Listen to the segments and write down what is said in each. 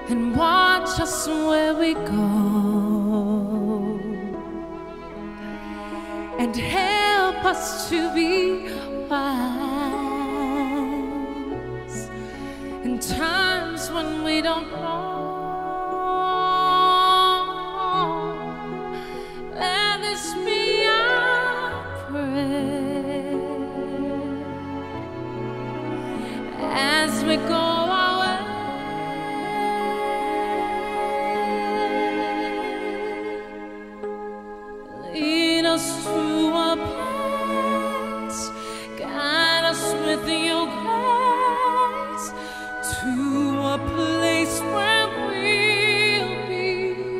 and watch us where we go, and help us to be wise in times when we don't know. Let this be our prayer as we go our way. Lead us to a place, guide us with your grace, to a place where we'll be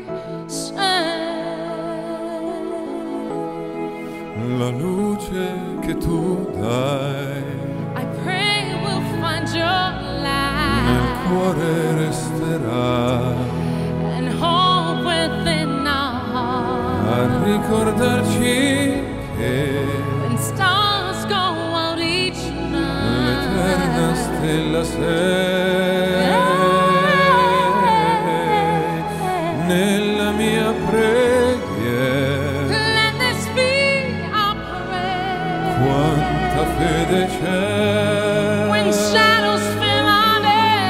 safe. La luce che tu dai I pray we'll find your light, nel cuore resterà and hope within our heart, a ricordarci che when stars go out each l'eterna night. stella sei nella mia preghiera. Let this be our prayer. Quanta fede c'è When shadows fill our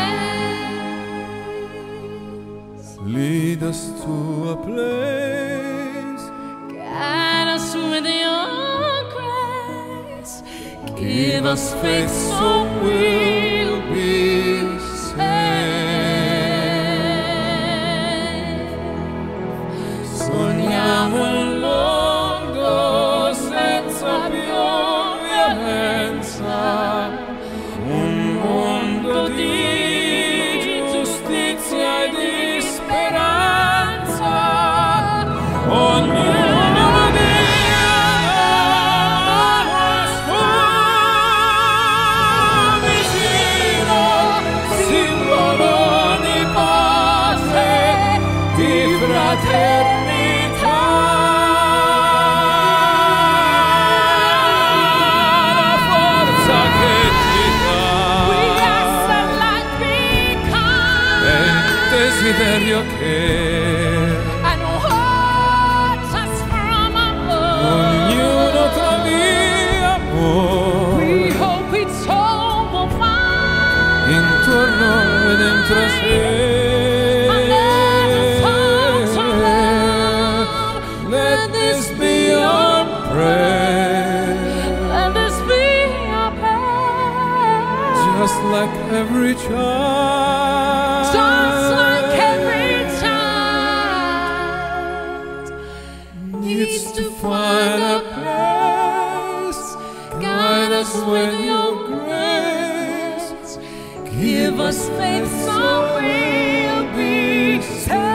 days, lead us to a place, guide us with your grace, give us faith so we'll be safe. Sogniamo un mondo senza più violenza, un mondo di giustizia e di speranza. Ognuno dia questo vicino, simbolo di pace, di fraternità. La forza che ti dà è il desiderio che ognuno trovi amore intorno e dentro sé. Let this be your prayer, just like every child, needs to find a place. Guide us with your grace, give us faith so we'll be safe.